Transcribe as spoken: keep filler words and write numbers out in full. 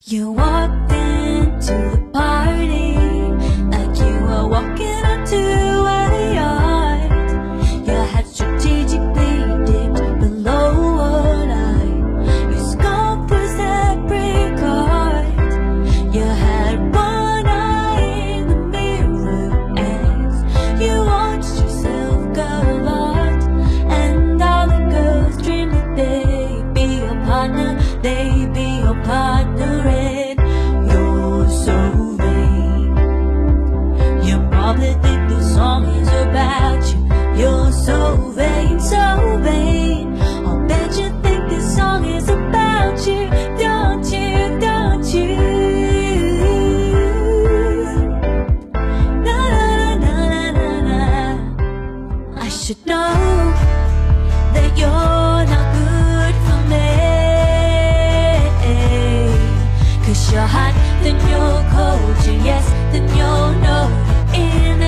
You walked into the party like you were walking into a yard. Your head strategically dipped below one eye. You scoped through separate cards. You had one eye in the mirror as you watched yourself go lost. And all the girls dreamed that they'd be your partner, they'd be your partner. Probably think the song is about you. You're so vain, so vain. I'll bet you think this song is about you. Don't you, don't you? Na na na na na na. I should know that you're not good for me, 'cause you're hot, then you're cold. You're yes, then you're no. In